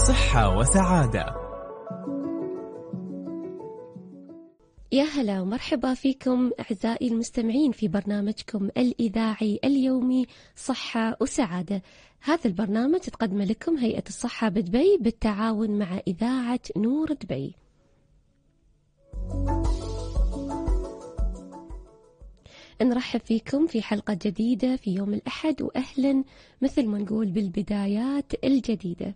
صحة وسعادة. يا هلا ومرحبا فيكم أعزائي المستمعين في برنامجكم الإذاعي اليومي صحة وسعادة. هذا البرنامج تقدم لكم هيئة الصحة بدبي بالتعاون مع إذاعة نور دبي. نرحب فيكم في حلقة جديدة في يوم الأحد، وأهلا مثل ما نقول بالبدايات الجديدة.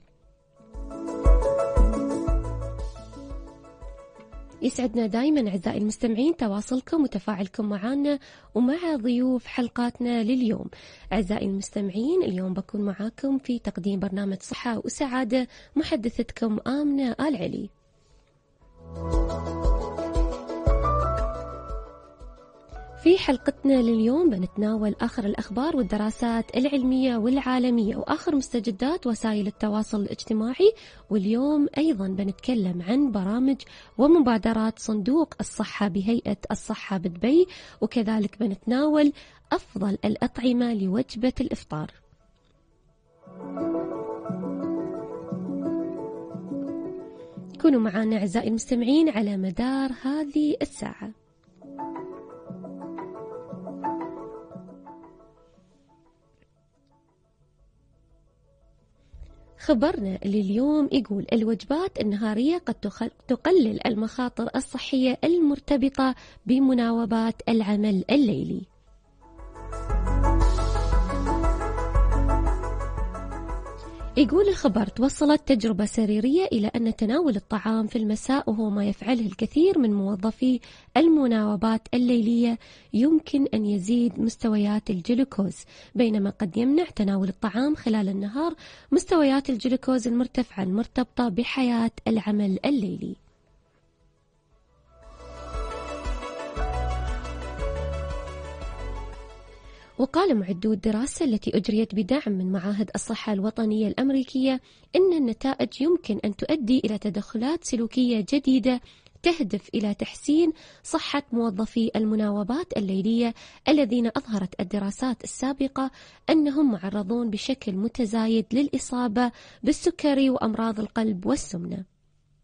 يسعدنا دائما أعزائي المستمعين تواصلكم وتفاعلكم معنا ومع ضيوف حلقاتنا لليوم. أعزائي المستمعين، اليوم بكون معاكم في تقديم برنامج صحة وسعادة، محدثتكم آمنة آل علي. في حلقتنا لليوم بنتناول آخر الأخبار والدراسات العلمية والعالمية وآخر مستجدات وسائل التواصل الاجتماعي، واليوم أيضا بنتكلم عن برامج ومبادرات صندوق الصحة بهيئة الصحة بدبي، وكذلك بنتناول أفضل الأطعمة لوجبة الإفطار. كونوا معنا أعزائي المستمعين على مدار هذه الساعة. خبرنا لليوم يقول الوجبات النهارية قد تقلل المخاطر الصحية المرتبطة بمناوبات العمل الليلي. يقول الخبر توصلت تجربة سريرية إلى أن تناول الطعام في المساء، وهو ما يفعله الكثير من موظفي المناوبات الليلية، يمكن أن يزيد مستويات الجلوكوز، بينما قد يمنع تناول الطعام خلال النهار مستويات الجلوكوز المرتفعة المرتبطة بحياة العمل الليلي. وقال معدو الدراسة التي أجريت بدعم من معاهد الصحة الوطنية الأمريكية إن النتائج يمكن أن تؤدي إلى تدخلات سلوكية جديدة تهدف إلى تحسين صحة موظفي المناوبات الليلية، الذين أظهرت الدراسات السابقة أنهم معرضون بشكل متزايد للإصابة بالسكري وأمراض القلب والسمنة.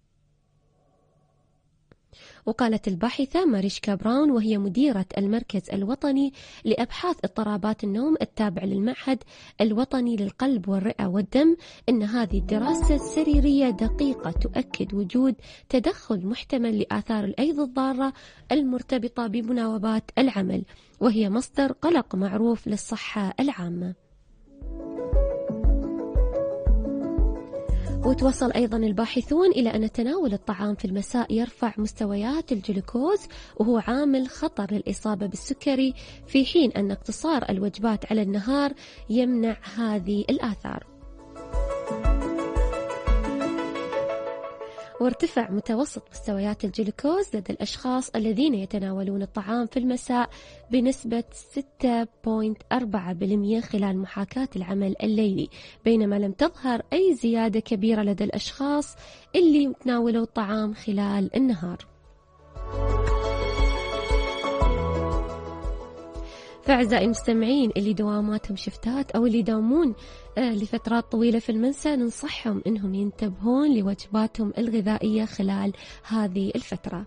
وقالت الباحثة ماريشكا براون، وهي مديرة المركز الوطني لأبحاث اضطرابات النوم التابع للمعهد الوطني للقلب والرئة والدم، إن هذه الدراسة السريرية دقيقة تؤكد وجود تدخل محتمل لآثار الأيض الضارة المرتبطة بمناوبات العمل، وهي مصدر قلق معروف للصحة العامة. وتوصل أيضا الباحثون إلى أن تناول الطعام في المساء يرفع مستويات الجلوكوز، وهو عامل خطر للإصابة بالسكري، في حين أن اقتصار الوجبات على النهار يمنع هذه الآثار. وارتفع متوسط مستويات الجلوكوز لدى الأشخاص الذين يتناولون الطعام في المساء بنسبة 6.4% خلال محاكاة العمل الليلي، بينما لم تظهر أي زيادة كبيرة لدى الأشخاص اللي يتناولوا الطعام خلال النهار. فأعزائي المستمعين اللي دواماتهم شفتات أو اللي يداومون لفترات طويلة في المنسى، ننصحهم إنهم ينتبهون لوجباتهم الغذائية خلال هذه الفترة.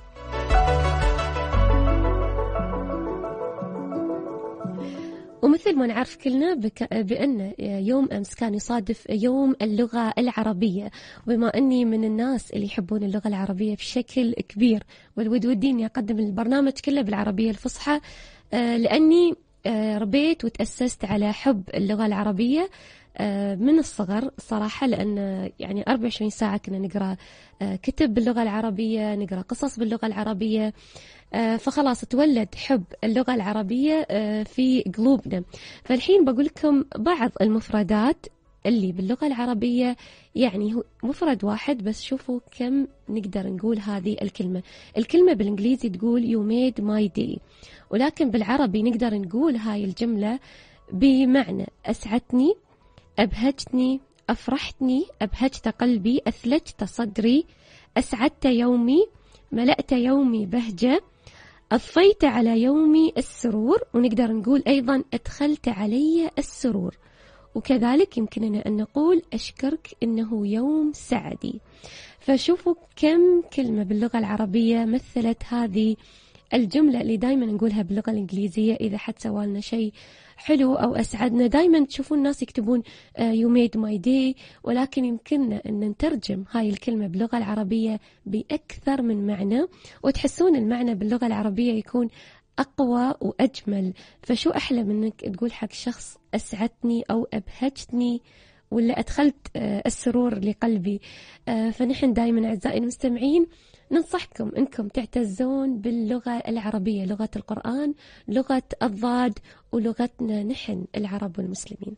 ومثل ما نعرف كلنا بأن يوم أمس كان يصادف يوم اللغة العربية، وبما أني من الناس اللي يحبون اللغة العربية بشكل كبير ودي أقدم البرنامج كله بالعربية الفصحى، لأني ربيت وتأسست على حب اللغة العربية من الصغر صراحة، لأن يعني 24 ساعة كنا نقرأ كتب باللغة العربية، نقرأ قصص باللغة العربية، فخلاص تولد حب اللغة العربية في قلوبنا. فالحين بقول لكم بعض المفردات اللي باللغة العربية، يعني هو مفرد واحد بس شوفوا كم نقدر نقول هذه الكلمة بالإنجليزي تقول you made my day، ولكن بالعربي نقدر نقول هاي الجملة بمعنى أسعدتني، أبهجتني، أفرحتني، أبهجت قلبي، أثلجت صدري، أسعدت يومي، ملأت يومي بهجة، أضفيت على يومي السرور، ونقدر نقول أيضا أدخلت علي السرور. وكذلك يمكننا أن نقول أشكرك إنه يوم سعدي. فشوفوا كم كلمة باللغة العربية مثلت هذه الجملة اللي دايما نقولها باللغة الإنجليزية إذا حد سوالنا شيء حلو أو أسعدنا. دايما تشوفون الناس يكتبون you made my day، ولكن يمكننا أن نترجم هاي الكلمة باللغة العربية بأكثر من معنى، وتحسون المعنى باللغة العربية يكون أقوى وأجمل. فشو أحلى منك تقول حق شخص أسعدتني أو أبهجتني ولا أدخلت السرور لقلبي. فنحن دائما أعزائي المستمعين ننصحكم أنكم تعتزون باللغة العربية، لغة القرآن، لغة الضاد، ولغتنا نحن العرب والمسلمين.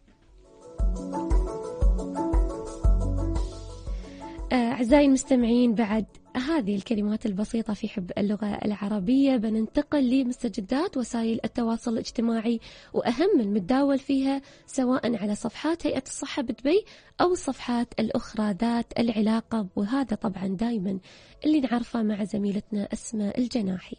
أعزائي المستمعين، بعد هذه الكلمات البسيطة في حب اللغة العربية بننتقل لمستجدات وسائل التواصل الاجتماعي وأهم المتداول فيها، سواء على صفحات هيئة الصحة بدبي أو الصفحات الأخرى ذات العلاقة، وهذا طبعا دايما اللي نعرفه مع زميلتنا أسماء الجناحي.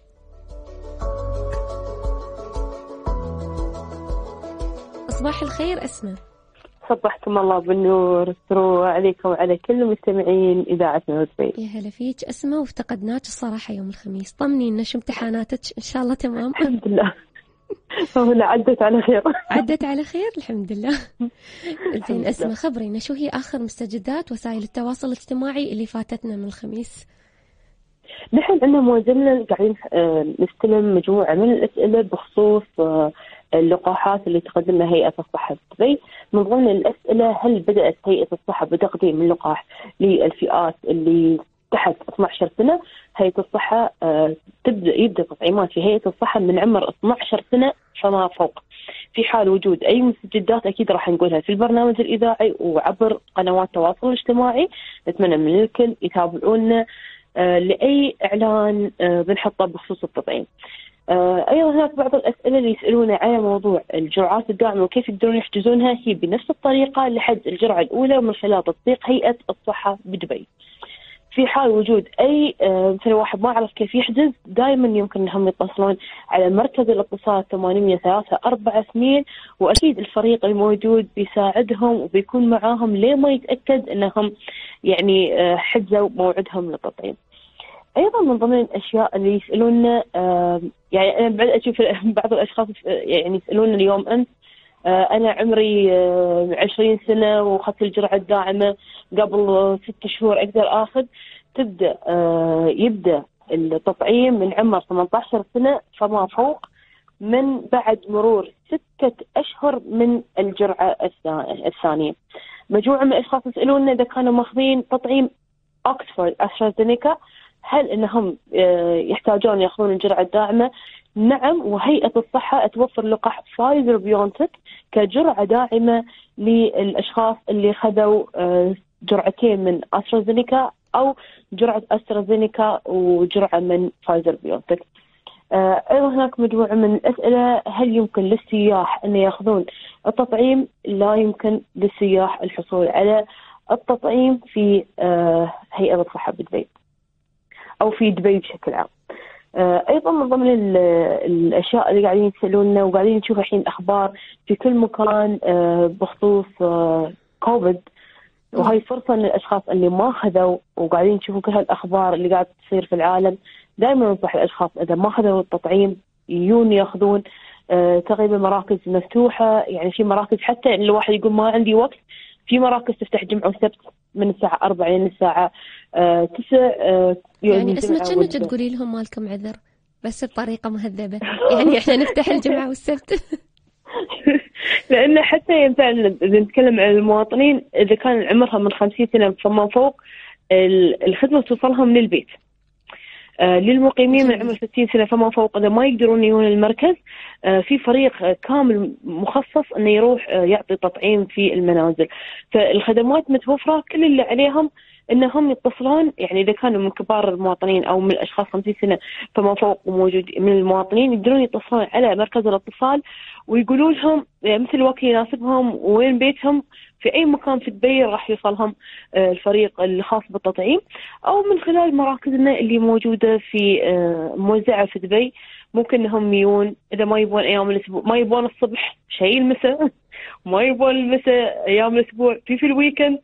صباح الخير أسماء. صبحكم الله بالنور عليكم وعلى كل مستمعين إذاعة نوتبي. يا هلا فيك أسماء، وافتقدناك الصراحة يوم الخميس. طمنينا شو امتحاناتك؟ إن شاء الله تمام؟ الحمد لله هنا عدت على خير. عدت على خير الحمد لله. زين أسماء، خبرينا شو هي آخر مستجدات وسائل التواصل الاجتماعي اللي فاتتنا من الخميس؟ نحن عندنا موزلنا قاعدين نستلم مجموعة من الأسئلة بخصوص اللقاحات اللي تقدمها هيئة الصحة بدبي. من ضمن الأسئلة: هل بدأت هيئة الصحة بتقديم اللقاح للفئات اللي تحت 12 سنة؟ هيئة الصحة يبدأ تطعيمات في هيئة الصحة من عمر 12 سنة فما فوق. في حال وجود أي مستجدات أكيد راح نقولها في البرنامج الإذاعي وعبر قنوات التواصل الاجتماعي. نتمنى من الكل يتابعونا لأي إعلان بنحطه بخصوص التطعيم. أيضا هناك بعض الأسئلة اللي يسألونا على موضوع الجرعات الداعمة وكيف يقدرون يحجزونها. هي بنفس الطريقة لحجز الجرعة الأولى من خلال تطبيق هيئة الصحة بدبي. في حال وجود أي مثل واحد ما عرف كيف يحجز، دائما يمكن أنهم يتصلون على مركز الاتصال 803-4 وأكيد الفريق الموجود بيساعدهم وبيكون معاهم ليه ما يتأكد أنهم يعني حجزوا موعدهم للتطعيم. أيضا من ضمن الأشياء اللي يسألونا، يعني أنا بعد أشوف بعض الأشخاص يعني يسألون اليوم أمس: أنا عمري 20 سنة وأخذت الجرعة الداعمة قبل 6 شهور، أقدر أخذ؟ يبدأ التطعيم من عمر 18 سنة فما فوق، من بعد مرور 6 أشهر من الجرعة الثانية. مجموعة من الأشخاص يسألونا إذا كانوا ماخذين تطعيم أكسفورد أسترازينيكا هل إنهم يحتاجون يأخذون الجرعة الداعمة؟ نعم، وهيئة الصحة توفر لقاح فايزر بيونتك كجرعة داعمة للأشخاص اللي خذوا جرعتين من أسترازينيكا أو جرعة أسترازينيكا وجرعة من فايزر بيونتك. أيضا هناك مجموعة من الأسئلة: هل يمكن للسياح أن يأخذون التطعيم؟ لا يمكن للسياح الحصول على التطعيم في هيئة الصحة بدبي أو في دبي بشكل عام. أيضا من ضمن الأشياء اللي قاعدين يسألوننا وقاعدين نشوف الحين أخبار في كل مكان بخصوص كوفيد، وهي فرصة للأشخاص اللي ما خذوا وقاعدين نشوفوا كل هالأخبار اللي قاعد تصير في العالم. دائما ننصح الأشخاص إذا ما خذوا التطعيم يجون يأخذون. تقريبا مراكز مفتوحة، يعني في مراكز حتى الواحد يقول ما عندي وقت، في مراكز تفتح جمعة وسبت من الساعة 4 إلى الساعة 9. يعني اسمك كأنك تقولي لهم مالكم عذر بس بطريقة مهذبة، يعني إحنا نفتح الجمعة والسبت. لأن حتى مثلا إذا نتكلم عن المواطنين إذا كان عمرها من 50 سنة فما فوق، الخدمة توصلهم من البيت. للمقيمين من عمر 60 سنة فما فوق إذا ما يقدرون يجون المركز، في فريق كامل مخصص إنه يروح يعطي تطعيم في المنازل. فالخدمات متوفرة، كل اللي عليهم إنهم يتصلون. يعني إذا كانوا من كبار المواطنين أو من الأشخاص 50 سنة فما فوق وموجود من المواطنين، يقدرون يتصلون على مركز الاتصال ويقولوا لهم مثل وقت يناسبهم وين بيتهم في أي مكان في دبي راح يوصلهم الفريق الخاص بالتطعيم، أو من خلال مراكزنا اللي موجودة في موزعة في دبي. ممكن إنهم يجون إذا ما يبون أيام الأسبوع، ما يبون الصبح شيء المساء، ما يبغى المساء أيام الأسبوع في الويكند.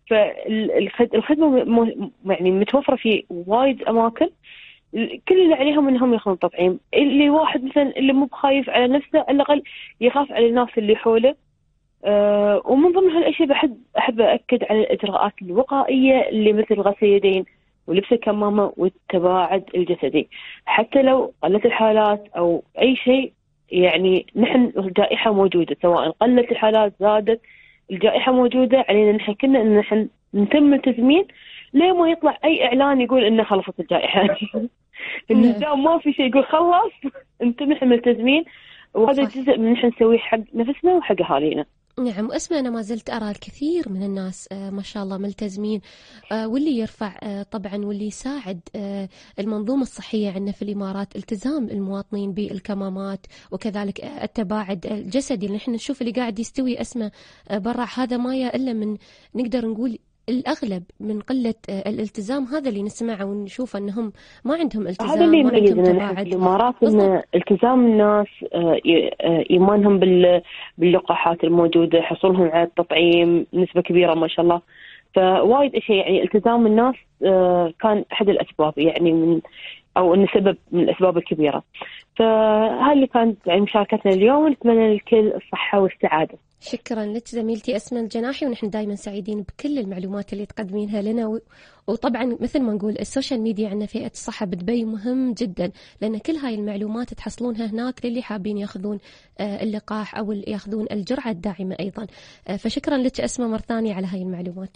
فالخدمة يعني متوفرة في وايد أماكن. كل اللي عليهم انهم ياخذون تطعيم. اللي واحد مثلا اللي مو بخايف على نفسه على الاقل يخاف على الناس اللي حوله. ومن ضمن هالاشياء احب اكد على الاجراءات الوقائيه اللي مثل غسل اليدين ولبس الكمامه والتباعد الجسدي. حتى لو قلت الحالات او اي شيء، يعني نحن الجائحه موجوده، سواء قلت الحالات زادت الجائحه موجوده، علينا نحن كنا ان نحن نتم ملتزمين ليه ما يطلع اي اعلان يقول انه خلصت الجائحه. النظام ما في شيء يقول خلص، انتم نحن ملتزمين، وهذا جزء من نحن نسويه حق نفسنا وحق اهالينا. نعم، واسمع أنا ما زلت أرى الكثير من الناس ما شاء الله ملتزمين، واللي يرفع طبعا واللي يساعد المنظومة الصحية عندنا في الإمارات التزام المواطنين بالكمامات، وكذلك التباعد الجسدي اللي نحن نشوف اللي قاعد يستوي أسمى برا، هذا ما إلا من نقدر نقول الأغلب من قلة الالتزام. هذا اللي نسمعه ونشوف أنهم ما عندهم التزام، هذا اللي ما عندهم يميزنا في الإمارات، إن التزام الناس، إيمانهم باللقاحات الموجودة، حصولهم على التطعيم نسبة كبيرة ما شاء الله. فوايد أشياء يعني التزام الناس كان أحد الأسباب، يعني أو إنه سبب من الأسباب الكبيرة. فهاي اللي كانت يعني مشاركتنا اليوم، نتمنى للكل الصحة والسعادة. شكرا لك زميلتي أسماء الجناحي، ونحن دائما سعيدين بكل المعلومات اللي تقدمينها لنا. وطبعا مثل ما نقول السوشيال ميديا عندنا في هيئة الصحة بدبي مهم جدا، لأن كل هاي المعلومات تحصلونها هناك للي حابين ياخذون اللقاح أو ياخذون الجرعة الداعمة أيضا. فشكرا لك أسماء مرة ثانية على هاي المعلومات.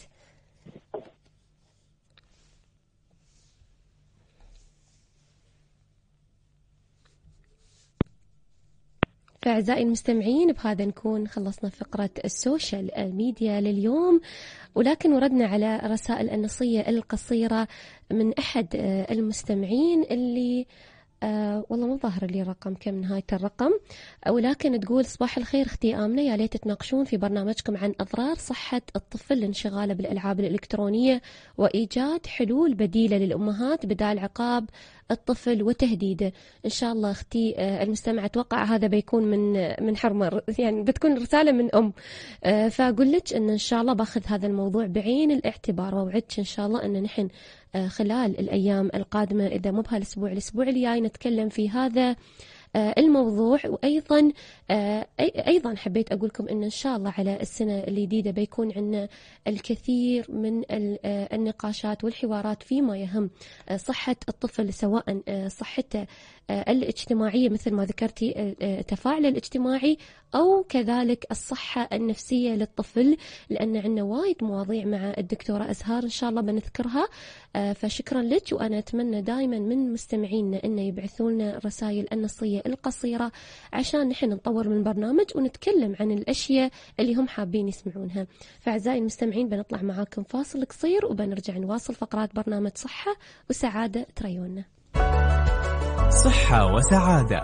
فأعزائي المستمعين، بهذا نكون خلصنا فقرة السوشيال ميديا لليوم، ولكن وردنا على رسائل النصية القصيرة من أحد المستمعين اللي والله مو ظاهر لي رقم كم نهاية الرقم، ولكن تقول: صباح الخير اختي آمنة، يا ليت تناقشون في برنامجكم عن أضرار صحة الطفل لانشغاله بالألعاب الإلكترونية، وإيجاد حلول بديلة للأمهات بدال عقاب الطفل وتهديده. إن شاء الله أختي المستمع، أتوقع هذا بيكون من حرمة، يعني بتكون رسالة من أم. فأقول لك إن شاء الله باخذ هذا الموضوع بعين الاعتبار، ووعدك إن شاء الله أن نحن خلال الأيام القادمة، إذا مو بهالأسبوع الأسبوع الجاي، نتكلم في هذا الموضوع. وأيضا أيضا حبيت أقولكم إن شاء الله على السنة الجديدة بيكون عندنا الكثير من النقاشات والحوارات فيما يهم صحة الطفل، سواء صحته الاجتماعية مثل ما ذكرتي التفاعل الاجتماعي، أو كذلك الصحة النفسية للطفل، لأن عندنا وايد مواضيع مع الدكتورة أزهار إن شاء الله بنذكرها. فشكرا لك، وأنا أتمنى دائما من مستمعينا أن يبعثوا لنا رسائل النصية القصيرة عشان نحن نطور من البرنامج ونتكلم عن الأشياء اللي هم حابين يسمعونها. فأعزائي المستمعين، بنطلع معاكم فاصل قصير وبنرجع نواصل فقرات برنامج صحة وسعادة. تريونا صحة وسعادة.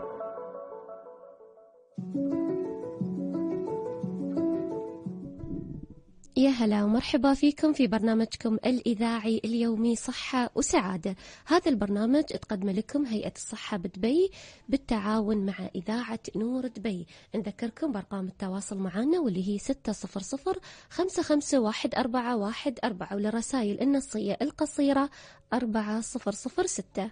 يا هلا ومرحبا فيكم في برنامجكم الإذاعي اليومي صحة وسعادة. هذا البرنامج تقدم لكم هيئة الصحة بدبي بالتعاون مع إذاعة نور دبي. نذكركم بأرقام التواصل معنا، واللي هي 600-551414، وللرسائل النصية القصيرة 4006.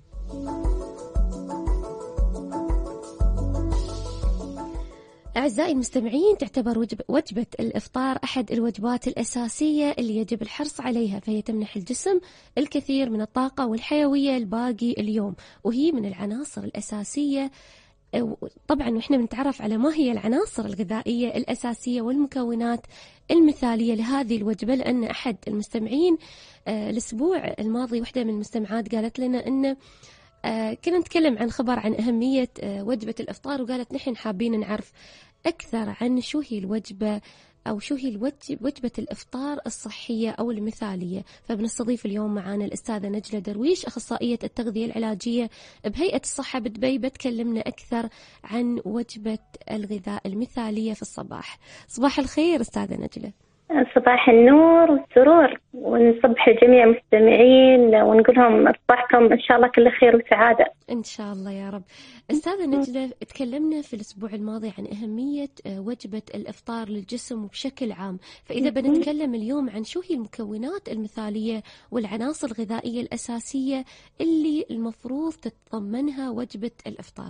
أعزائي المستمعين، تعتبر وجبة الإفطار أحد الوجبات الأساسية اللي يجب الحرص عليها، فهي تمنح الجسم الكثير من الطاقة والحيوية الباقي اليوم، وهي من العناصر الأساسية. طبعا نحن بنتعرف على ما هي العناصر الغذائية الأساسية والمكونات المثالية لهذه الوجبة، لأن أحد المستمعين الأسبوع الماضي واحدة من المستمعات قالت لنا أن كنا نتكلم عن خبر عن أهمية وجبة الإفطار، وقالت نحن حابين نعرف أكثر عن شو هي الوجبة أو شو هي وجبة الإفطار الصحية أو المثالية. فبنستضيف اليوم معنا الأستاذة نجلة درويش، أخصائية التغذية العلاجية بهيئة الصحة بدبي، بتكلمنا أكثر عن وجبة الغذاء المثالية في الصباح. صباح الخير أستاذة نجلة. صباح النور والسرور، ونصبح الجميع المستمعين ونقول لهم صباحكم إن شاء الله كل خير وسعادة. إن شاء الله يا رب. أستاذة نجلة، تكلمنا في الأسبوع الماضي عن أهمية وجبة الإفطار للجسم وبشكل عام، فإذا بنتكلم اليوم عن شو هي المكونات المثالية والعناصر الغذائية الأساسية اللي المفروض تتضمنها وجبة الإفطار.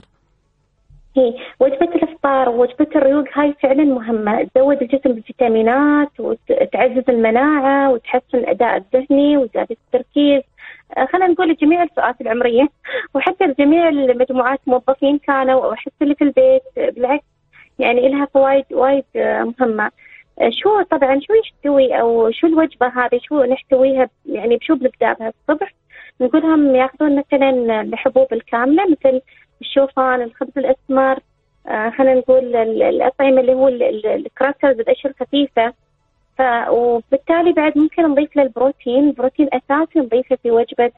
هي وجبة الإفطار ووجبة الريوق هاي فعلا مهمة، تزود الجسم بالفيتامينات وتعزز المناعة وتحسن الأداء الذهني وزيادة التركيز. خلينا نقول لجميع الفئات العمرية وحتى لجميع المجموعات، موظفين كانوا أو حتى اللي في البيت، بالعكس يعني لها فوائد وايد مهمة. طبعا شو يحتوي أو شو الوجبة هذه، شو نحتويها يعني بشو بنبدأ الصبح؟ نقولهم ياخذون مثلا الحبوب الكاملة مثل الشوفان، الخبز الأسمر، خلينا نقول الأطعمة اللي هو الكراكرز، الأشياء الخفيفة. وبالتالي بعد ممكن نضيف له البروتين أساسي نضيفه في وجبة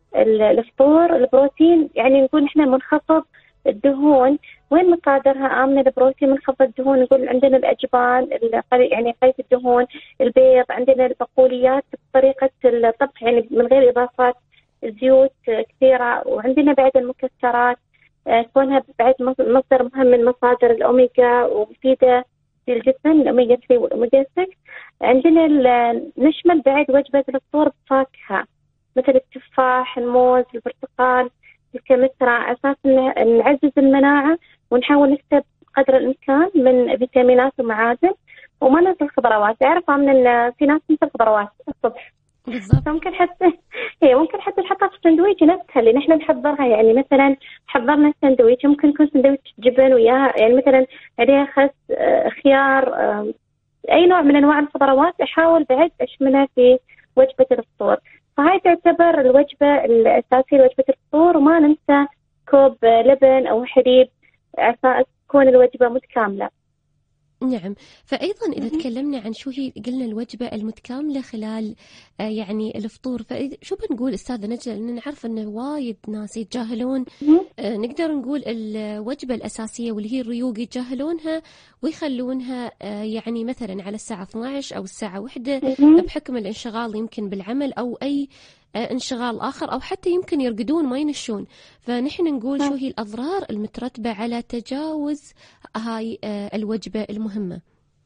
الفطور. البروتين يعني نقول إحنا منخفض الدهون. وين مصادرها آمنة البروتين منخفض الدهون؟ نقول عندنا الأجبان يعني قليل الدهون، البيض، عندنا البقوليات بطريقة الطبخ يعني من غير إضافات زيوت كثيرة، وعندنا بعد المكسرات كونها بعد مصدر مهم من مصادر الأوميجا ومفيدة في الجسم، الأوميجا 3 والأوميجا 6. عندنا نشمل بعد وجبة الفطور بفاكهة مثل التفاح، الموز، البرتقال، الكمثرى، على أساس نعزز المناعة ونحاول نكسب قدر الإمكان من فيتامينات ومعادن. وما ننسى الخضروات، أعرف من في ناس تنسى الخضروات الصبح بالضبط. ممكن حتى نحطها في السندويش نفسها اللي نحن نحضرها. يعني مثلا حضرنا السندويش، ممكن يكون سندويش جبن وياها يعني مثلا عليها خس، خيار، أي نوع من أنواع الخضروات أحاول بعد أشملها في وجبة الفطور. فهاي تعتبر الوجبة الأساسية لوجبة الفطور. وما ننسى كوب لبن أو حليب عشان تكون الوجبة متكاملة. نعم. فأيضا إذا تكلمنا عن شو هي قلنا الوجبة المتكاملة خلال يعني الفطور، فشو بنقول أستاذة نجلة؟ لأن نعرف أنه وايد ناس يتجاهلون نقدر نقول الوجبة الأساسية واللي هي الريوق يتجاهلونها ويخلونها يعني مثلا على الساعة 12 أو الساعة 1 بحكم الانشغال يمكن بالعمل أو أي انشغال آخر، أو حتى يمكن يرقدون ما ينشون. فنحن نقول شو هي الأضرار المترتبة على تجاوز هاي الوجبة المهمة.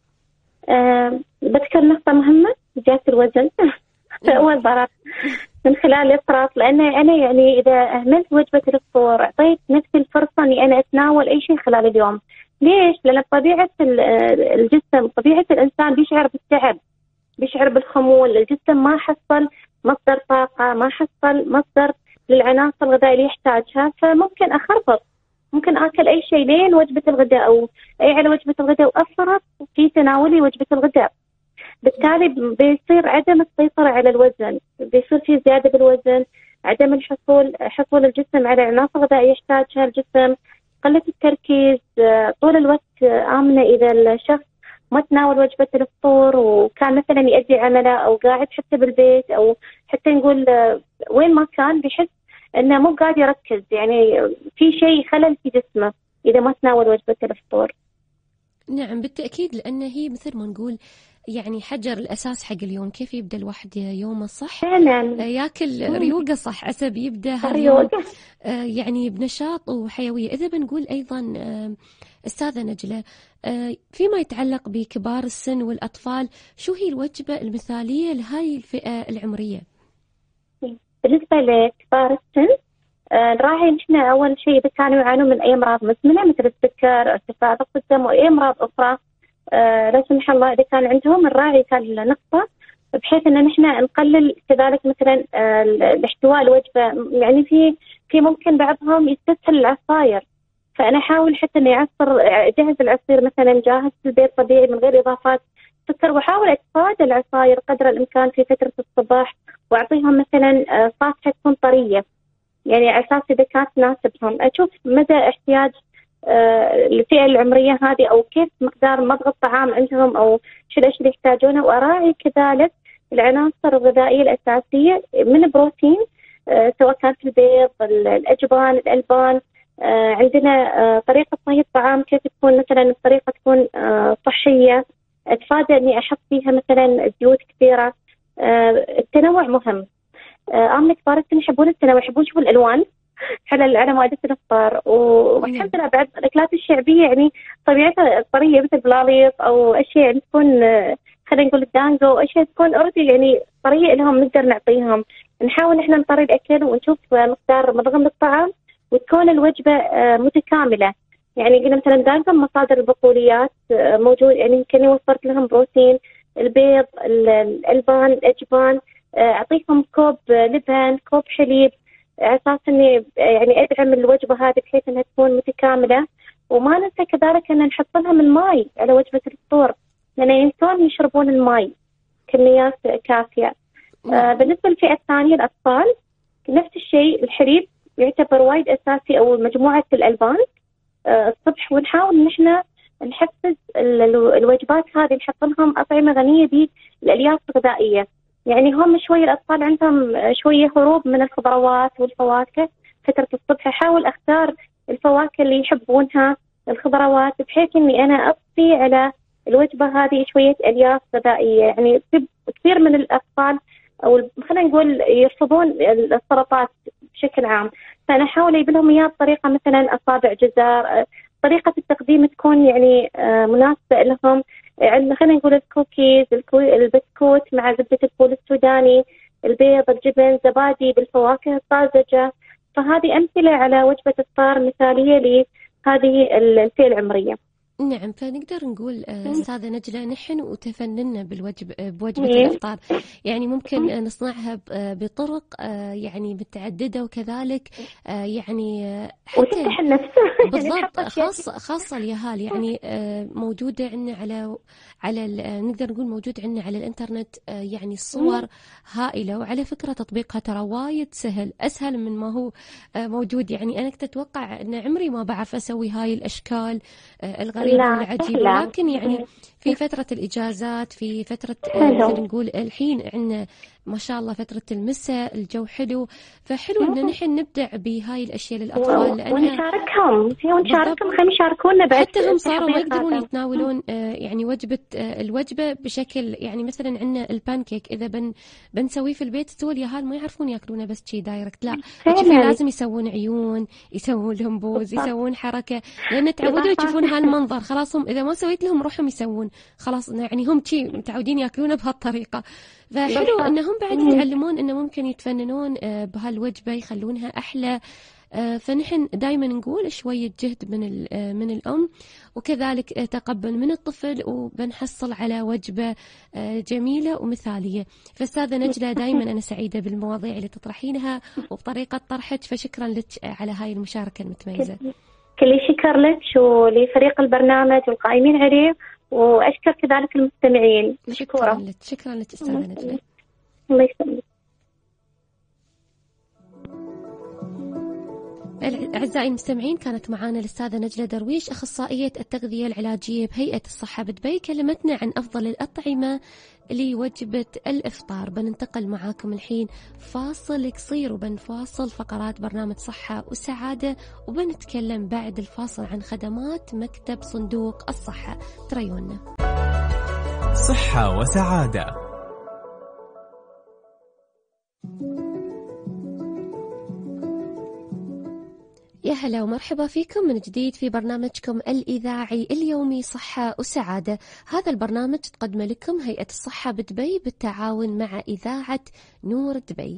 بذكر نقطة مهمة، زيادة الوزن أول ضرر من خلال الإفراط. لأن أنا يعني إذا أهملت وجبة الفطور أعطيت نفسي الفرصة إني أنا أتناول أي شيء خلال اليوم. ليش؟ لأن طبيعة الجسم، طبيعة الإنسان بيشعر بالتعب، بيشعر بالخمول. الجسم ما حصل مصدر طاقة، ما حصل مصدر للعناصر الغذائية اللي يحتاجها، فممكن أخربط، ممكن آكل أي شيء لين وجبة الغداء أو أي على وجبة الغداء وأفرط في تناولي وجبة الغداء. بالتالي بيصير عدم السيطرة على الوزن، بيصير في زيادة بالوزن، عدم حصول الجسم على عناصر غذائية يحتاجها الجسم، قلة التركيز طول الوقت. آمنة إذا الشخص ما تناول وجبة الفطور وكان مثلا يؤدي عمله أو قاعد حتى بالبيت أو حتى نقول وين ما كان، بيحس إنه مو قاعد يركز، يعني في شيء خلل في جسمه إذا ما تناول وجبة الفطور. نعم بالتأكيد، لأن هي مثل ما نقول يعني حجر الأساس حق اليوم. كيف يبدأ الواحد يومه صح؟ ياكل ريوقه صح عسب يبدأ هاليوم يعني بنشاط وحيوية. إذا بنقول أيضا أستاذة نجلة فيما يتعلق بكبار السن والأطفال، شو هي الوجبة المثالية لهاي الفئة العمرية؟ بالنسبة لكبار السن نراعي نحن أول شيء إذا كانوا يعانون من أي أمراض مزمنة مثل السكر، ارتفاع ضغط الدم وأي أمراض أخرى لا سمح الله إذا كان عندهم، نراعي النقطة بحيث أن نحن نقلل كذلك مثلا الاحتواء الوجبة. يعني في ممكن بعضهم يستسهل العصاير، فأنا أحاول حتى إني أجهز العصير مثلا جاهز في البيت طبيعي من غير إضافات سكر، وأحاول أتفادى العصاير قدر الإمكان في فترة الصباح، وأعطيهم مثلا فاكهة تكون طرية يعني على أساس إذا كانت تناسبهم. أشوف مدى احتياج الفئة العمرية هذه أو كيف مقدار مضغ الطعام عندهم أو شو الأشياء اللي يحتاجونها، وأراعي كذلك العناصر الغذائية الأساسية من بروتين سواء كان في البيض، الأجبان، الألبان. عندنا طريقة طهي الطعام كيف تكون مثلا الطريقة تكون صحية، أتفادى إني أحط فيها مثلا زيوت كثيرة. التنوع مهم. أنا كبار السن يحبون التنوع، يحبون يشوفون الألوان على مائدة الإفطار. والحمد لله بعد الأكلات الشعبية يعني طبيعتها طرية مثل بلاليط أو أشياء يعني تكون خلينا نقول الدانجو، أشياء تكون أوريدي يعني طرية لهم نقدر نعطيهم. نحاول إحنا نطري الأكل ونشوف مقدار مضغم للطعام وتكون الوجبة متكاملة. يعني قلنا مثلا دانجو مصادر البقوليات موجود، يعني يمكن وفرت لهم بروتين، البيض، الألبان، الأجبان، أعطيهم كوب لبن، كوب حليب، على أساس إني يعني أدعم الوجبة هذه بحيث إنها تكون متكاملة. وما ننسى كذلك إن نحط لهم الماء على وجبة الفطور، لأن ينسون يشربون الماء كميات كافية. بالنسبة للفئة الثانية الأطفال نفس الشيء، الحليب يعتبر وايد أساسي أو مجموعة الألبان الصبح. ونحاول إن إحنا نحفز الوجبات هذه، نحط لهم أطعمة غنية بالألياف الغذائية. يعني هم شوي الأطفال عندهم شوية هروب من الخضروات والفواكه فترة الصبح. أحاول أختار الفواكه اللي يحبونها، الخضروات، بحيث إني أنا أضفي على الوجبة هذه شوية ألياف غذائية. يعني كثير من الأطفال أو خلينا نقول يرفضون السلطات بشكل عام، فأنا أحاول أجيب لهم إياه بطريقة مثلا أصابع جزر، طريقة التقديم تكون يعني مناسبة لهم. خلينا نقول الكوكيز، البسكوت مع زبدة الفول السوداني، البيض، الجبن، زبادي بالفواكه الطازجة. فهذه أمثلة على وجبة إفطار مثالية لهذه الفئة العمرية. نعم، فنقدر نقول أستاذة نجلة نحن وتفننا بوجبة الإفطار، يعني ممكن نصنعها بطرق يعني متعددة، وكذلك يعني وتفتح النفس بالضبط خاصة اليهال. يعني موجودة عندنا على نقدر نقول موجود عندنا على الإنترنت يعني صور هائلة. وعلى فكرة تطبيقها ترى وايد أسهل من ما هو موجود. يعني أنا كنت أتوقع أن عمري ما بعرف أسوي هاي الأشكال الغريبة والعجيبة، ولكن يعني في فترة الإجازات، في فترة خلينا نقول الحين عندنا ما شاء الله فترة المساء الجو حلو، فحلو إن نحن نبدع بهاي الأشياء للأطفال، ونشاركهم خلينا يشاركونا بعد. حتى هم صاروا ما يقدرون يتناولون يعني الوجبة بشكل، يعني مثلا عندنا البانكيك إذا بنسويه في البيت سوى اليهال ما يعرفون يأكلونه بس شي دايركت، لا لازم يسوون عيون، يسوون لهم بوز، يسوون حركة، لأن تعودوا يشوفون هالمنظر. خلاص هم إذا ما سويت لهم روحهم يسوون، خلاص يعني هم شي متعودين يأكلونه بهالطريقة. فحلو إنهم بعد يتعلمون إنه ممكن يتفننون بهالوجبة يخلونها أحلى. فنحن دائما نقول شوية جهد من الأم، وكذلك تقبل من الطفل، وبنحصل على وجبة جميلة ومثالية. فأستاذة نجلة دائما أنا سعيدة بالمواضيع اللي تطرحينها وبطريقة طرحك، فشكرا لك على هاي المشاركة المتميزة. كل شكر لك ولفريق البرنامج والقائمين عليه، وأشكر كذلك المستمعين. شكرا لك أستاذة نجلة. الله يسلمك. أعزائي المستمعين، كانت معانا الأستاذة نجلة درويش، أخصائية التغذية العلاجية بهيئة الصحة بدبي، كلمتنا عن أفضل الأطعمة لوجبة الإفطار. بننتقل معاكم الحين فاصل قصير، وبنفاصل فقرات برنامج صحة وسعادة، وبنتكلم بعد الفاصل عن خدمات مكتب صندوق الصحة. تريونا صحة وسعادة. يا هلا ومرحبا فيكم من جديد في برنامجكم الإذاعي اليومي صحة وسعادة. هذا البرنامج تقدم لكم هيئة الصحة بدبي بالتعاون مع إذاعة نور دبي.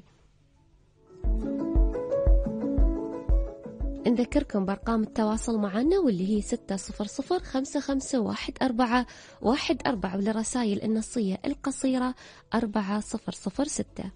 نذكركم بأرقام التواصل معنا، واللي هي 600551414، وللرسائل النصية القصيرة 4006.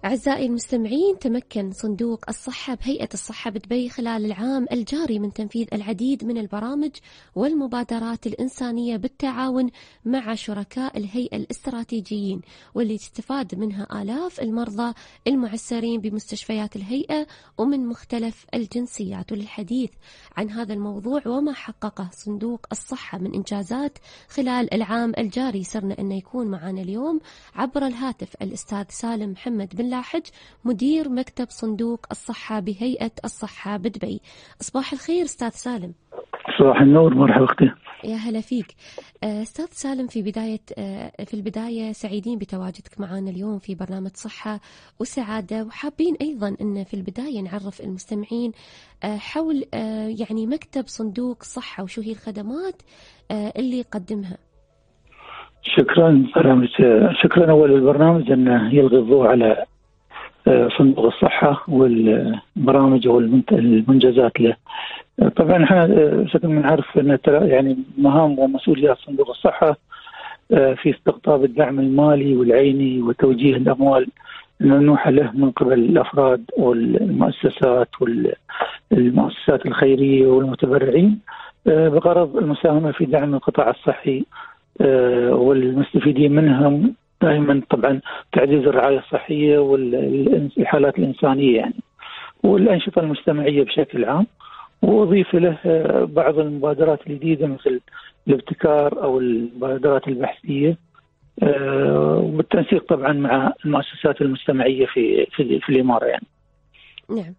أعزائي المستمعين، تمكن صندوق الصحة بهيئة الصحة بدبي خلال العام الجاري من تنفيذ العديد من البرامج والمبادرات الإنسانية بالتعاون مع شركاء الهيئة الاستراتيجيين، واللي تستفاد منها آلاف المرضى المعسرين بمستشفيات الهيئة ومن مختلف الجنسيات. وللحديث عن هذا الموضوع وما حققه صندوق الصحة من إنجازات خلال العام الجاري، سرنا أن يكون معنا اليوم عبر الهاتف الأستاذ سالم محمد بن لاحج، مدير مكتب صندوق الصحة بهيئة الصحة بدبي. صباح الخير أستاذ سالم. صباح النور، مرحبا أختي. يا هلا فيك أستاذ سالم. في البداية سعيدين بتواجدك معنا اليوم في برنامج صحة وسعادة، وحابين أيضا أن في البداية نعرف المستمعين حول يعني مكتب صندوق الصحة وشو هي الخدمات اللي يقدمها. شكرا شكرا أول البرنامج أنه يلغي الضوء على صندوق الصحة والبرامج والمنجزات له. طبعا احنا بشكل من نعرف ان يعني مهام ومسؤوليات صندوق الصحة في استقطاب الدعم المالي والعيني وتوجيه الأموال الممنوحة له من قبل الأفراد والمؤسسات والمؤسسات الخيرية والمتبرعين بغرض المساهمة في دعم القطاع الصحي والمستفيدين منهم، دائما طبعا تعزيز الرعاية الصحية والحالات الإنسانية يعني والأنشطة المجتمعية بشكل عام. وأضيف له بعض المبادرات الجديدة مثل الابتكار أو المبادرات البحثية، وبالتنسيق طبعا مع المؤسسات المجتمعية في الإمارة يعني. نعم.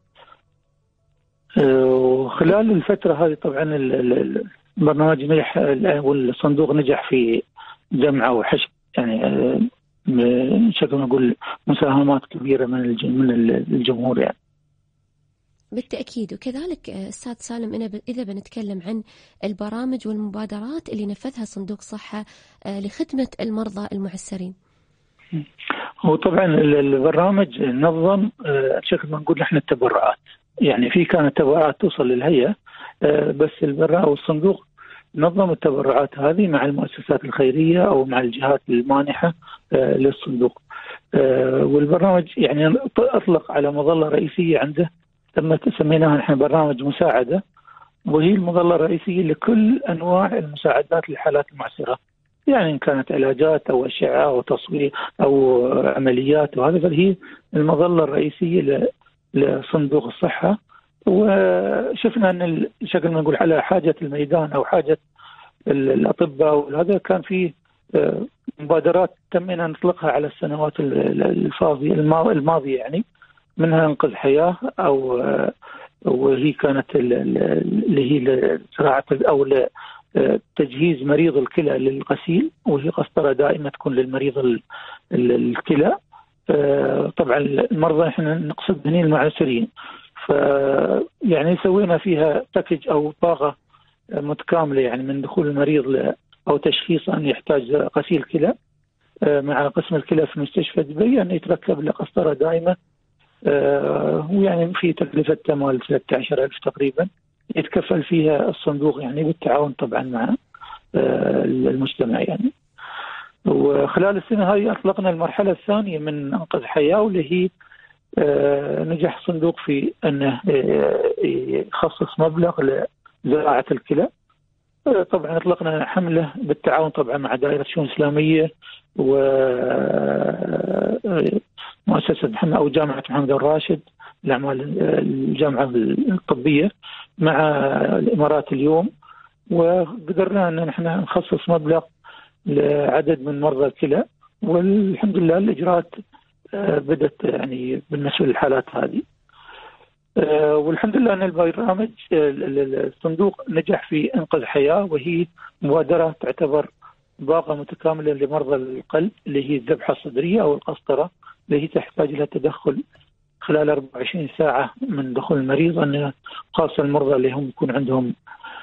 وخلال الفترة هذه طبعا البرنامج نجح والصندوق نجح في جمع وحشد يعني بشكل نقول مساهمات كبيرة من الجمهور يعني. بالتأكيد. وكذلك أستاذ سالم إذا بنتكلم عن البرامج والمبادرات اللي نفذها صندوق صحة لخدمة المرضى المعسرين. هو طبعا البرنامج نظم بشكل ما نقول نحن التبرعات، يعني في كانت تبرعات توصل للهيئة، بس والصندوق نظم التبرعات هذه مع المؤسسات الخيرية أو مع الجهات المانحة للصندوق. والبرنامج يعني أطلق على مظلة رئيسية عنده سميناها نحن برنامج مساعدة، وهي المظلة الرئيسية لكل أنواع المساعدات للحالات المعسرة، يعني إن كانت علاجات أو أشعة أو تصوير أو عمليات وهذا، فهي المظلة الرئيسية لصندوق الصحة. وشفنا أن بشكل ما نقول على حاجة الميدان أو حاجة الأطباء، وهذا كان فيه مبادرات تمنا نطلقها على السنوات الماضية يعني، منها انقذ حياة أو وهي كانت اللي هي زراعة أو تجهيز مريض الكلى للغسيل، وهي قسطرة دائمة تكون للمريض الكلى. طبعا المرضى احنا نقصد هنا المعسرين، يعني سوينا فيها باكج أو باغة متكاملة يعني من دخول المريض أو تشخيص أن يحتاج غسيل كلى مع قسم الكلى في مستشفى دبي، أن يتركب له قسطرة دائمة، ويعني في تكلفة تمويل 13,000 تقريبا يتكفل فيها الصندوق يعني بالتعاون طبعا مع المجتمع يعني. وخلال السنة هذه أطلقنا المرحلة الثانية من أنقذ حياة، واللي هي نجح الصندوق في أنه يخصص مبلغ لزراعة الكلى. طبعا أطلقنا حملة بالتعاون طبعا مع دائرة شؤون إسلامية ومؤسسة محمد أو جامعة محمد الراشد الأعمال الجامعة الطبية مع الإمارات اليوم، وقدرنا أن نحن نخصص مبلغ لعدد من مرضى الكلى، والحمد لله الإجراءات بدأت يعني بالنسبة للحالات هذه. والحمد لله أن البرنامج الصندوق نجح في إنقاذ حياة، وهي مبادرة تعتبر باقة متكاملة لمرضى القلب، اللي هي الذبحة الصدرية أو القسطرة، اللي هي تحتاج إلى تدخل خلال 24 ساعة من دخول المريض، أن خاصة المرضى اللي هم يكون عندهم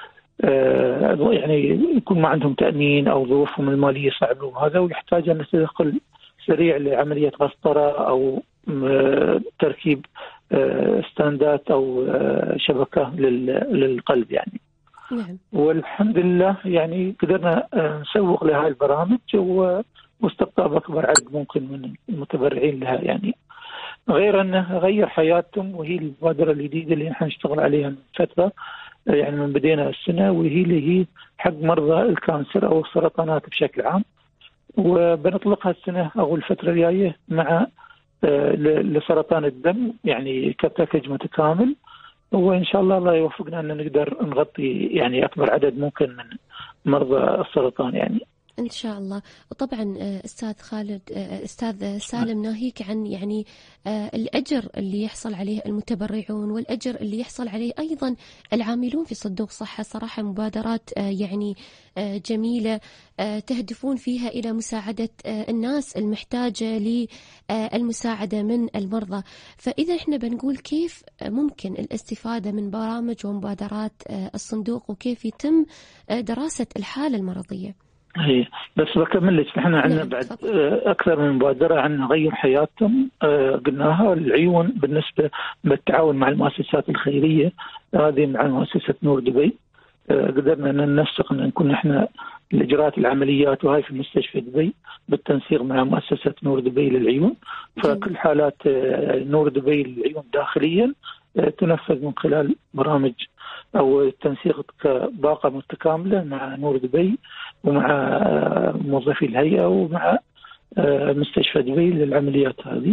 يعني يكون ما عندهم تأمين أو ظروفهم المالية صعبة وهذا، ويحتاج أن تدخل سريع لعملية قسطرة أو تركيب ستاندات أو شبكة للقلب يعني. نعم. والحمد لله يعني قدرنا نسوق لها البرامج واستقطاب أكبر عدد ممكن من المتبرعين لها يعني. غير أنه غير حياتهم، وهي المبادرة الجديدة اللي نحن نشتغل عليها من فترة، يعني من بدينا السنة، وهي اللي هي حق مرضى الكانسر أو السرطانات بشكل عام. وبنطلقها السنة أو الفترة الجاية مع لسرطان الدم، يعني كباكج متكامل. وإن شاء الله يوفقنا أن نقدر نغطي يعني أكبر عدد ممكن من مرضى السرطان يعني. إن شاء الله. وطبعا أستاذ خالد، أستاذ سالم، ناهيك عن يعني الأجر اللي يحصل عليه المتبرعون والأجر اللي يحصل عليه أيضا العاملون في صندوق صحة، صراحة مبادرات يعني جميلة تهدفون فيها إلى مساعدة الناس المحتاجة للمساعدة من المرضى. فإذا إحنا بنقول كيف ممكن الاستفادة من برامج ومبادرات الصندوق، وكيف يتم دراسة الحالة المرضية؟ هي بس بكمل لك، نحن عندنا بعد أكثر من مبادرة عن نغير حياتهم قلناها. العيون بالنسبة بالتعاون مع المؤسسات الخيرية، هذه مع مؤسسة نور دبي قدرنا أن ننسق أن نكون نحن الإجراءات العمليات، وهي في مستشفى دبي بالتنسيق مع مؤسسة نور دبي للعيون. فكل حالات نور دبي للعيون داخليا تنفذ من خلال برامج أو التنسيق كباقة متكاملة مع نور دبي ومع موظفي الهيئة ومع مستشفى دبي للعمليات هذه.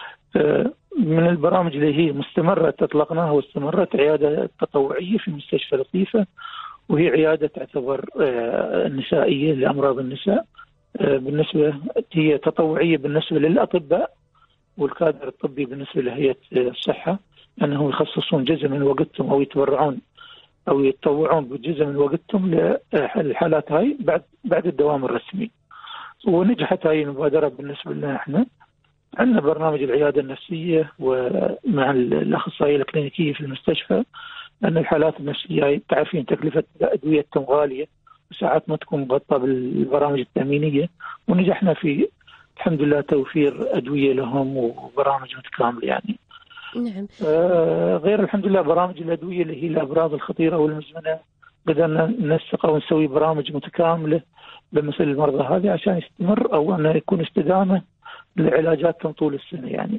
من البرامج اللي هي مستمرة أطلقناها واستمرت عيادة تطوعية في مستشفى لطيفة، وهي عيادة تعتبر نسائية لأمراض النساء. بالنسبة هي تطوعية بالنسبة للأطباء والكادر الطبي بالنسبة لهيئة الصحة، أنهم يخصصون جزء من وقتهم أو يتبرعون أو يتطوعون بجزء من وقتهم للحالات هاي بعد الدوام الرسمي. ونجحت هاي المبادرة بالنسبة لنا احنا. عندنا برنامج العيادة النفسية ومع الأخصائية الكلينيكية في المستشفى، أن الحالات النفسية تعرفين تكلفة أدويتهم غالية وساعات ما تكون مغطى بالبرامج التأمينية، ونجحنا في الحمد لله توفير أدوية لهم وبرامج متكاملة يعني. نعم. غير الحمد لله برامج الأدوية اللي هي الأمراض الخطيرة والمزمنة، قدرنا ننسق أو نسوي برامج متكاملة بمثل المرضى هذه عشان يستمر أو أن يكون استدامة لعلاجاتهم طول السنة يعني.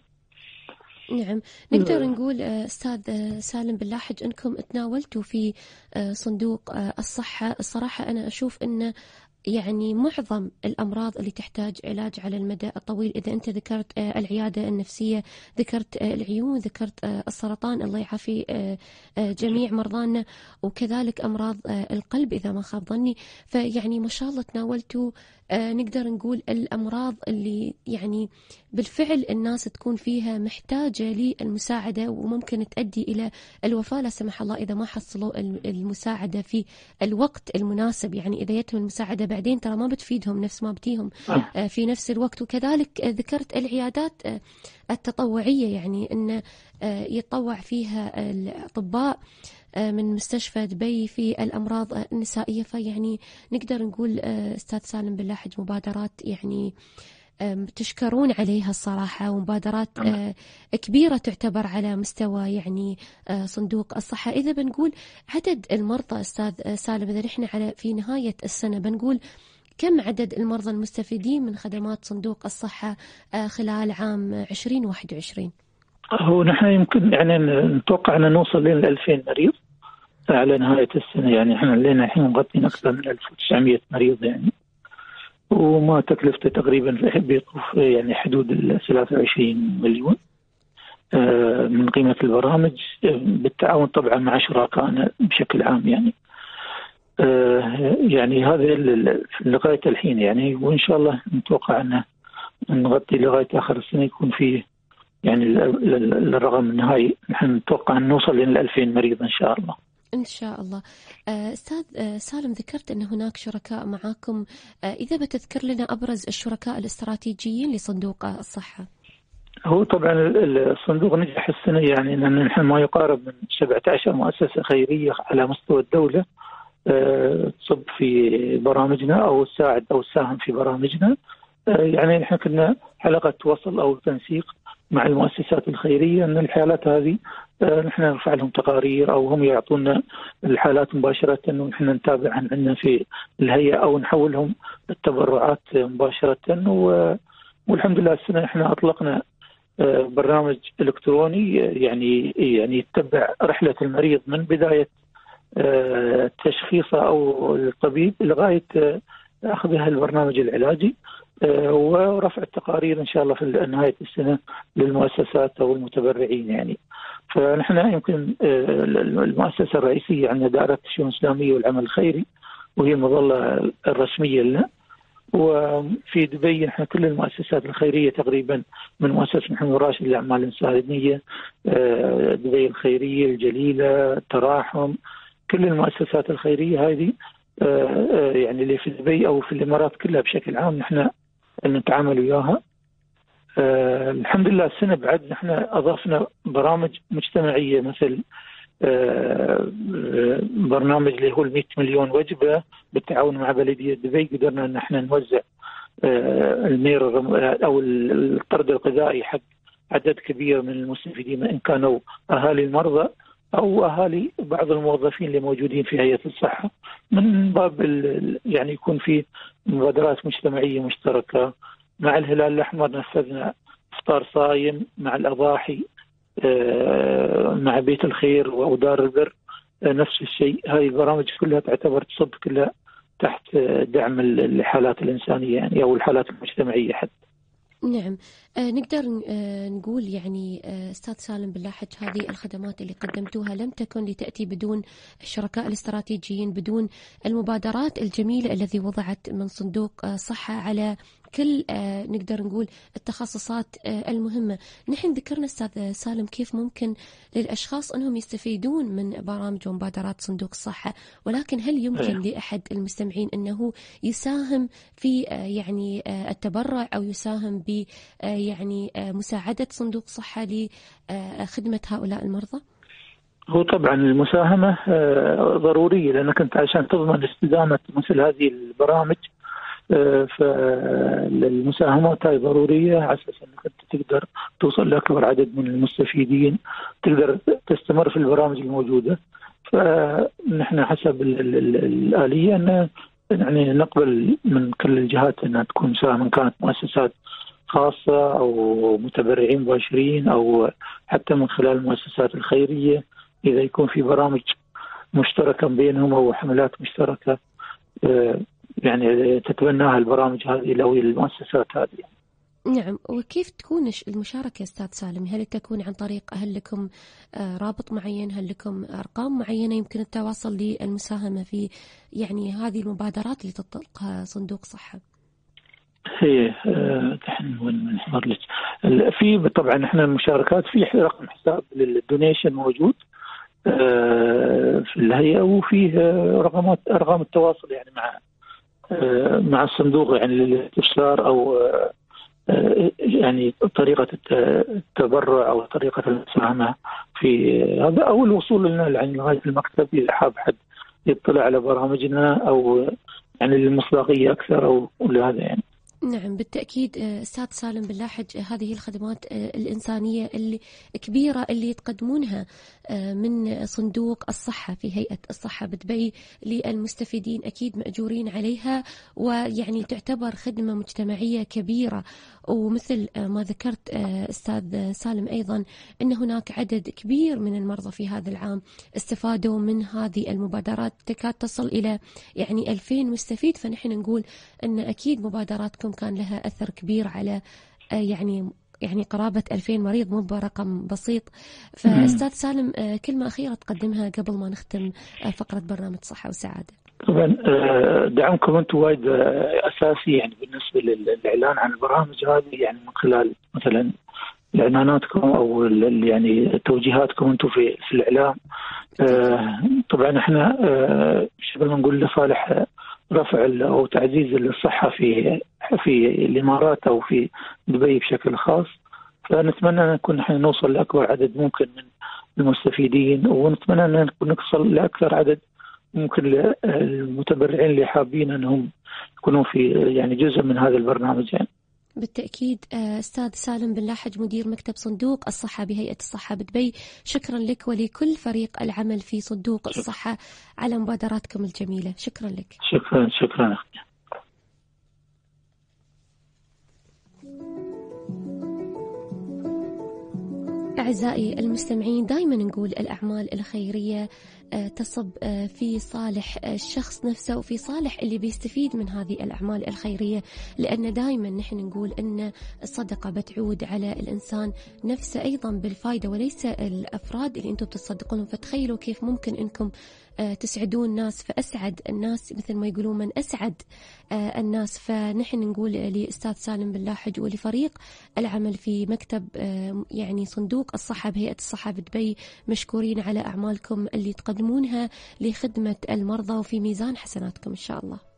نعم. نقدر نقول أستاذ سالم باللاحج أنكم تناولتوا في صندوق الصحة. الصراحة أنا أشوف أن يعني معظم الأمراض اللي تحتاج علاج على المدى الطويل، إذا أنت ذكرت العيادة النفسية، ذكرت العيون، ذكرت السرطان، الله يعافي جميع مرضانا، وكذلك أمراض القلب إذا ما خاب ظني. فيعني ما شاء الله تناولتوا نقدر نقول الأمراض اللي يعني بالفعل الناس تكون فيها محتاجة للمساعدة وممكن تؤدي إلى الوفاة لا سمح الله إذا ما حصلوا المساعدة في الوقت المناسب. يعني إذا يتم المساعدة بعدين ترى ما بتفيدهم نفس ما بتيهم في نفس الوقت. وكذلك ذكرت العيادات التطوعية، يعني أن يتطوع فيها الأطباء من مستشفى دبي في الأمراض النسائية. فيعني نقدر نقول أستاذ سالم باللاحج مبادرات يعني تشكرون عليها الصراحة، ومبادرات كبيرة تعتبر على مستوى يعني صندوق الصحة. إذا بنقول عدد المرضى أستاذ سالم، إذا نحن على في نهاية السنة بنقول كم عدد المرضى المستفيدين من خدمات صندوق الصحة خلال عام 2021؟ هو نحن يمكن يعني نتوقع أن نوصل لين 2000 مريض على نهاية السنة. يعني احنا لنا الحين مغطين أكثر من 1900 مريض يعني، وما تكلفته تقريبا بيطوف يعني حدود 23 مليون من قيمة البرامج، بالتعاون طبعا مع شركائنا بشكل عام يعني. يعني هذا لغاية الحين يعني، وإن شاء الله نتوقع أن نغطي لغاية آخر السنة يكون فيه يعني الرقم النهائي. نحن نتوقع أن نوصل إلى 2000 مريض إن شاء الله. إن شاء الله. أستاذ سالم، ذكرت أن هناك شركاء معاكم، إذا بتذكر لنا أبرز الشركاء الاستراتيجيين لصندوق الصحة. هو طبعا الصندوق نجح السنة يعني أن نحن ما يقارب من 17 مؤسسة خيرية على مستوى الدولة تصب في برامجنا أو تساعد أو تساهم في برامجنا. يعني نحن كنا حلقة وصل أو تنسيق مع المؤسسات الخيرية أن الحالات هذه نحن نرفع لهم تقارير أو هم يعطونا الحالات مباشرة ونحن نتابع عندنا في الهيئة أو نحولهم التبرعات مباشرة. والحمد لله السنة نحن أطلقنا برنامج إلكتروني يعني يتبع رحلة المريض من بداية تشخيصه أو الطبيب لغاية أخذها البرنامج العلاجي، ورفع التقارير إن شاء الله في نهاية السنة للمؤسسات أو المتبرعين يعني. فنحن يمكن المؤسسة الرئيسية عندنا دائرة الشؤون الإسلامية والعمل الخيري، وهي المظلة الرسمية لنا. وفي دبي نحن كل المؤسسات الخيرية تقريبا، من مؤسسة محمد راشد للأعمال الإنسانية، دبي الخيرية، الجليلة، التراحم، كل المؤسسات الخيرية هذه يعني اللي في دبي أو في الإمارات كلها بشكل عام نحن نتعامل وياها. الحمد لله السنة بعد نحن أضفنا برامج مجتمعية مثل برنامج اللي هو 100 مليون وجبة بالتعاون مع بلدية دبي. قدرنا أن احنا نوزع المير أو الطرد الغذائي حق عدد كبير من المستفيدين، إن كانوا أهالي المرضى أو أهالي بعض الموظفين اللي موجودين في هيئة الصحة، من باب يعني يكون في مبادرات مجتمعية مشتركة. مع الهلال الأحمر نفذنا إفطار صايم مع الأضاحي، مع بيت الخير ودار البر نفس الشيء. هذه البرامج كلها تعتبر تصب كلها تحت دعم الحالات الإنسانية يعني أو الحالات المجتمعية حتى. نعم، نقدر نقول يعني أستاذ سالم باللاحج هذه الخدمات اللي قدمتوها لم تكن لتأتي بدون الشركاء الاستراتيجيين، بدون المبادرات الجميلة التي وضعت من صندوق صحة على كل نقدر نقول التخصصات المهمة. نحن ذكرنا أستاذ سالم كيف ممكن للأشخاص أنهم يستفيدون من برامج ومبادرات صندوق الصحة، ولكن هل يمكن لأحد المستمعين أنه يساهم في يعني التبرع أو يساهم ب يعني مساعدة صندوق صحة لخدمة هؤلاء المرضى؟ هو طبعا المساهمة ضرورية، لأنك أنت عشان تضمن استدامة مثل هذه البرامج فالمساهمات هاي ضرورية على أساس أنك أنت تقدر توصل لأكبر عدد من المستفيدين، تقدر تستمر في البرامج الموجودة. فنحن حسب الآلية أن يعني نقبل من كل الجهات أنها تكون مساهمة، من كانت مؤسسات خاصة أو متبرعين مباشرين أو حتى من خلال المؤسسات الخيرية، إذا يكون في برامج مشتركة بينهم أو حملات مشتركة يعني تتبناها البرامج هذه أو المؤسسات هذه. نعم، وكيف تكون المشاركة أستاذ سالم؟ هل تكون عن طريق هل لكم رابط معين، هل لكم أرقام معينة يمكن التواصل للمساهمة في يعني هذه المبادرات اللي تطلقها صندوق صحة؟ هي نحن نحضر لك في طبعا احنا المشاركات في رقم حساب للدونيشن موجود في الهيئة، وفيه أرقام التواصل يعني مع الصندوق يعني للاستفسار أو يعني طريقة التبرع أو طريقة المساهمة في هذا، أو الوصول لنا يعني لغاية المكتب إذا حاب حد يطلع على برامجنا أو يعني للمصداقية أكثر أو لهذا يعني. نعم بالتأكيد أستاذ سالم باللاحج هذه الخدمات الإنسانية الكبيرة اللي تقدمونها من صندوق الصحة في هيئة الصحة بدبي للمستفيدين أكيد مأجورين عليها، ويعني تعتبر خدمة مجتمعية كبيرة. ومثل ما ذكرت أستاذ سالم أيضا أن هناك عدد كبير من المرضى في هذا العام استفادوا من هذه المبادرات، تكاد تصل إلى يعني 2000 مستفيد. فنحن نقول أن أكيد مبادراتكم كان لها أثر كبير على يعني قرابة 2000 مريض، مو برقم بسيط. فأستاذ سالم كلمة أخيرة تقدمها قبل ما نختم فقرة برنامج صحة وسعادة. طبعا دعمكم أنتم وايد أساسي يعني بالنسبة للإعلان عن البرامج هذه، يعني من خلال مثلا إعلاناتكم أو يعني توجيهاتكم أنتم في الإعلام. طبعا احنا شبه ما نقول لصالح رفع أو تعزيز الصحة في الإمارات أو في دبي بشكل خاص. فنتمنى أن نكون نحن نوصل لأكبر عدد ممكن من المستفيدين، ونتمنى أن نوصل لأكثر عدد ممكن المتبرعين اللي حابين أنهم يكونوا في يعني جزء من هذا البرنامج يعني. بالتأكيد أستاذ سالم بن لاحج مدير مكتب صندوق الصحة بهيئة الصحة بدبي، شكرا لك ولكل فريق العمل في صندوق الصحة على مبادراتكم الجميلة. شكرا لك. شكرا أختي. أعزائي المستمعين، دائما نقول الأعمال الخيرية تصب في صالح الشخص نفسه وفي صالح اللي بيستفيد من هذه الأعمال الخيرية، لأن دائما نحن نقول أن الصدقة بتعود على الإنسان نفسه أيضا بالفائدة وليس الأفراد اللي أنتم بتصدقونهم. فتخيلوا كيف ممكن أنكم تسعدون الناس، فأسعد الناس مثل ما يقولون من أسعد الناس. فنحن نقول لأستاذ سالم باللاحج ولفريق العمل في مكتب يعني صندوق الصحة بهيئة الصحة بدبي، مشكورين على أعمالكم اللي تقدمونها لخدمة المرضى وفي ميزان حسناتكم إن شاء الله.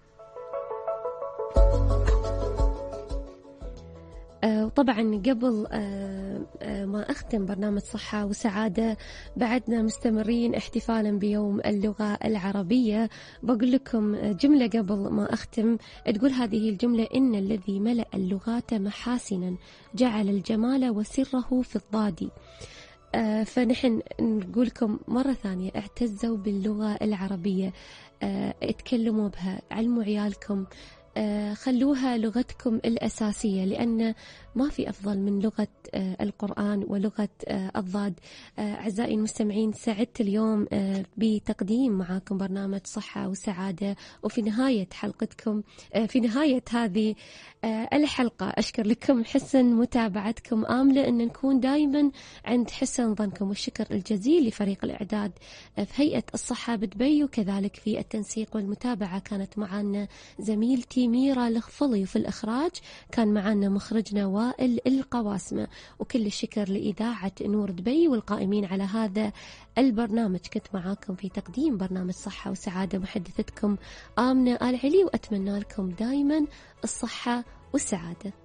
وطبعا قبل ما أختم برنامج صحة وسعادة، بعدنا مستمرين احتفالا بيوم اللغة العربية. بقول لكم جملة قبل ما أختم، تقول هذه الجملة: إن الذي ملأ اللغات محاسنا جعل الجمال وسره في الضاد. فنحن نقول لكم مرة ثانية، اعتزوا باللغة العربية، اتكلموا بها، علموا عيالكم، خلوها لغتكم الأساسية، لأن ما في أفضل من لغة القرآن ولغة الضاد. أعزائي المستمعين، سعدت اليوم بتقديم معاكم برنامج صحة وسعادة، وفي نهاية حلقتكم في نهاية هذه الحلقة أشكر لكم حسن متابعتكم، آملة أن نكون دايما عند حسن ظنكم، والشكر الجزيل لفريق الإعداد في هيئة الصحة بدبي، وكذلك في التنسيق والمتابعة كانت معنا زميلتي ميرا الخفلي، وفي الإخراج كان معنا مخرجنا وائل القواسمة. وكل الشكر لإذاعة نور دبي والقائمين على هذا البرنامج. كنت معاكم في تقديم برنامج صحة وسعادة محدثتكم آمنة آل علي، وأتمنى لكم دايما الصحة والسعادة.